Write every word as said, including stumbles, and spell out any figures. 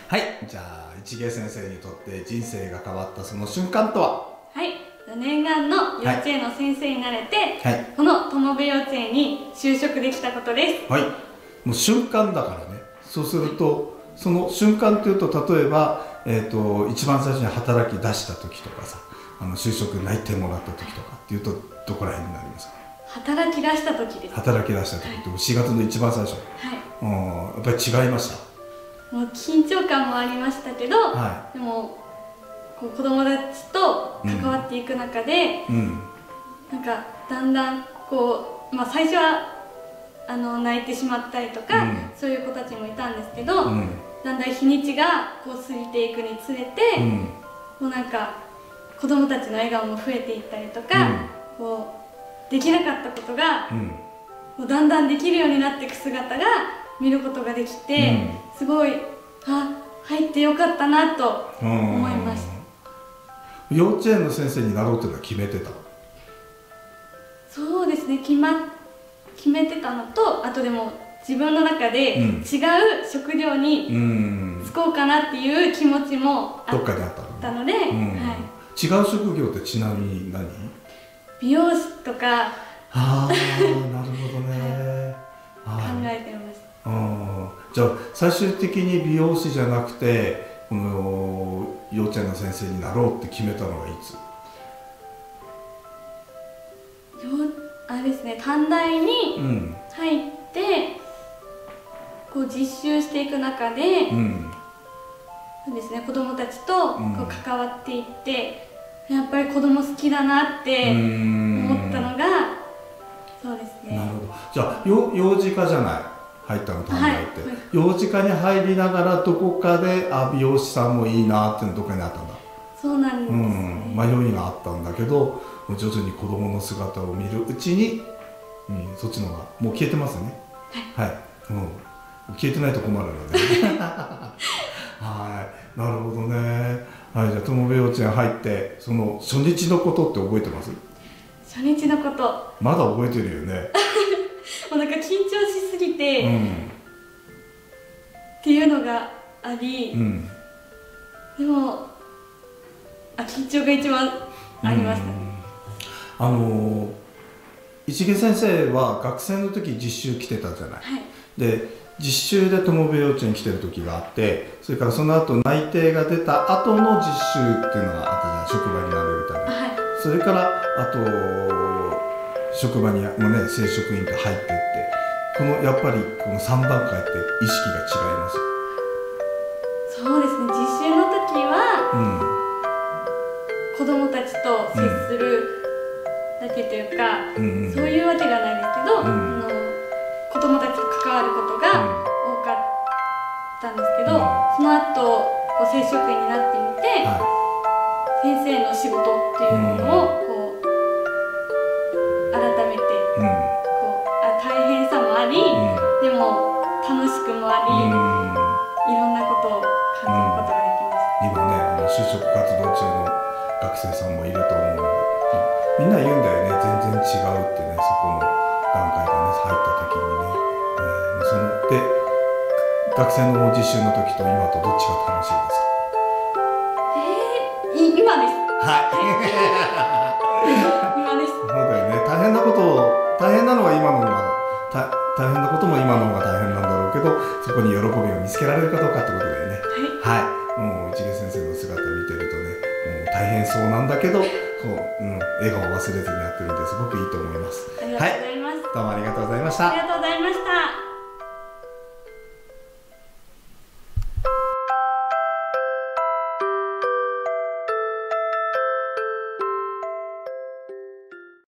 はい、じゃあ一芸先生にとって人生が変わったその瞬間とは？ はい、念願の幼稚園の先生になれて、 はい、 この友部幼稚園に就職できたことです。 はい、もう瞬間だからね。そうすると、その瞬間というと、例えば、えーと、一番最初に働き出した時とかさ、あの就職内定もらった時とかっていうと、どこら辺になりますか？ 働き出した時です。 働き出した時、はい、しがつの一番最初、はい、うん、やっぱり違いました？ もう緊張感もありましたけど、はい、でもこう子供たちと関わっていく中で、うん、なんかだんだんこう、まあ、最初はあの泣いてしまったりとか、うん、そういう子たちもいたんですけど、うん、だんだん日にちがこう過ぎていくにつれて、うん、もうなんか子供たちの笑顔も増えていったりとか、うん、こうできなかったことが、うん、もうだんだんできるようになっていく姿が見ることができて、うん、すごいあ入ってよかったなと思いました。 幼稚園の先生になろうというのは決めてた？ そうですね、決ま決めてたのと、あとでも自分の中で違う職業に就こうかなっていう気持ちもあったので、はい、 違う職業ってちなみに何？ 美容師とか。 ああ、なるほどね。 考えてました。 あ、じゃあ最終的に美容師じゃなくてこの幼稚園の先生になろうって決めたのはいつ？ あれですね、短大に入って、うん、こう実習していく中で、うん、そうですね、子どもたちとこう関わっていって、うん、やっぱり子ども好きだなって思ったのがそうですね。 なるほど。じゃあ幼児科じゃない、入ったの短大って、はい、幼児科に入りながらどこかであ美容師さんもいいなっていうのどこかにあったんだ？ そうなんですね、 うん、迷いがあったんだけど徐々に子供の姿を見るうちに、うん、そっちの方がもう消えてますね。はい、はい、うん、消えてないと困るのではい、なるほどね。はい、じゃあ友部幼稚園入ってその初日のことって覚えてます？ 初日のことまだ覚えてるよね。 もうなんか緊張しすぎて、うん、っていうのがあり、うん、でもあ緊張が一番ありましたね。 あの一毛先生は学生の時実習来てたじゃない、はい、で実習で友部幼稚園来てる時があって、それからその後内定が出た後の実習っていうのがあったじゃない、職場になれるために、はい、それからあと職場にもね正職員って入っていって、このやっぱりこのさん段階って意識が違います？ そうですね、実習の時は、うん子供たちと接するだけというか、うん、そういうわけではないですけど、うん、あの子供たちと関わることが多かったんですけど、うん、その後こう正職員になってみて、はい、先生の仕事っていうものをこう改めて、うん、こうあ大変さもあり、うん、でも楽しくもあり、うん、いろんなことを感じることができました。 今ね、あの就職活動中の学生さんもいると思うので、みんな言うんだよね、全然違うってね、そこの段階がね入った時にね、えー、そので学生の実習の時と今とどっちが楽しいですか？ えー、今です。 はい今です。 そうだよね、大変なことを大変なのは今の方が大変なことも今の方が大変なんだろうけど、そこに喜びを見つけられるかどうかってことだよね。はい、はい、もう一毛先生の姿見てるとね、大変そうなんだけど、こう、うん、笑顔を忘れずにやってるんですごくいいと思います。 ありがとうございます。 はい、どうもありがとうございました。 ありがとうございました。